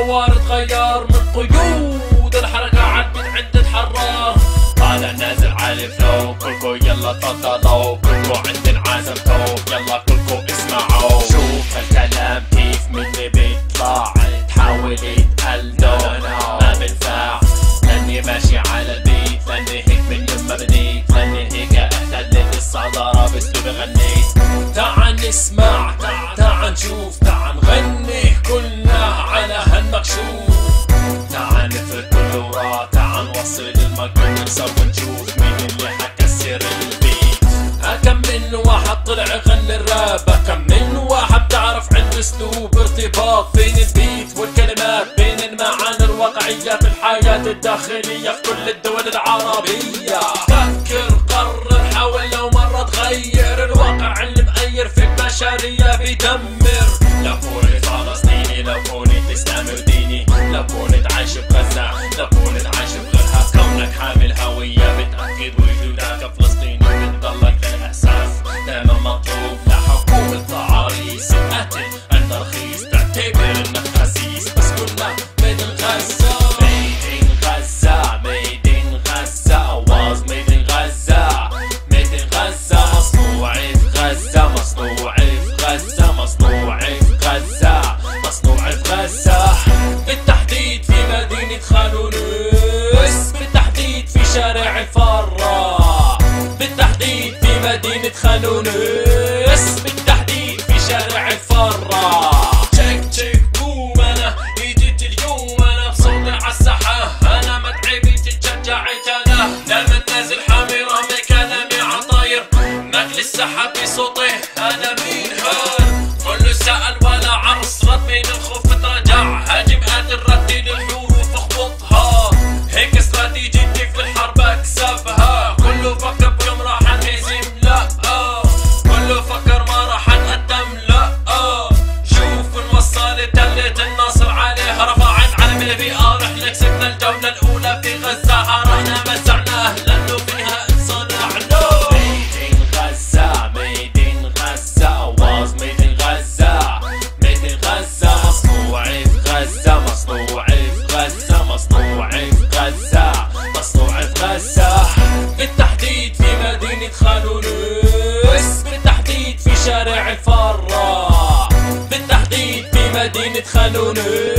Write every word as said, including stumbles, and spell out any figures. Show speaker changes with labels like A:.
A: الحوار اتغير من قيود الحركة عدت عند تحرر. طالع نازل عالي فلو كلكو يلا تفضلوا كلكو عند عزمتو يلا كلكو اسمعوا. شوف الكلام كيف مني بيطلع تحاول يتقلدوا ما بنفع لاني ماشي على البيت لاني هيك من يما بنيت لاني هيك احتلت الصدارة باسلوبي غنيت. تعال نسمع تعال نشوف تعال نغني كلنا على هالمكشوف. تعال نفرد كل ورا تعال نوصل المكان سوا نشوف مين اللي حكسر البيت. كم من واحد طلع يغني الراب كم من واحد بتعرف عنده اسلوب ارتباط بين البيت والكلمات بين المعاني الواقعية في الحياة الداخلية في كل الدول العربية. فكر قرر حاول لو مرة تغير الواقع اللي مغير في البشرية بيدمر. لو كنت فلسطيني لو كنت اسلامي وديني لو كنت عايش بغزة لو كنت عايش بغيرها كونك حامل هوية بتأكد وجودك فلسطيني بتضلك للأسف دايما مطلوب لحكومة تعريس القتل عند رخيص تعتبر انك خسيس بس كلنا ميد ان غزة ميد ان غزة ميد ان غزة was made in غزة ميد ان غزة مصنوع في غزة مصنوع في غزة مصنوع في غزة مصنوع في غزة بالتحديد في مدينة خان يونس بالتحديد في شارع الفرة بالتحديد في مدينة خان يونس بالتحديد في شارع الفرة. تشيك تشيك بوم انا اجيت اليوم انا بصوتي عالساحة انا ما تعبت تشجعت انا دايما نازل حامي رغم كلامي عطاير ماكل السحب بصوتي انا مين هاد كله سأل ولا عرس رد من الخوف بتراجع هاجم قاتل ردي للحروف اخبطها هيك استراتيجيتي في الحرب اكسبها. كله فكر بيوم راح انهزم لا كله فكر ما راح نقدم لا شوف نوصل تلة النصر عليها رفعت علم البيئة رحنا كسبنا الجولة الأولى في غزة عرقنا مزعناه لأنه فيها انصنعنا. ميد ان غزة ميد ان غزة was made in غزة ميد ان غزة مصنوع في غزة مصنوع في غزة مصنوع في غزة مصنوع في غزة بالتحديد في مدينة خان يونس بالتحديد في شارع الفرة بالتحديد في مدينة خان يونس.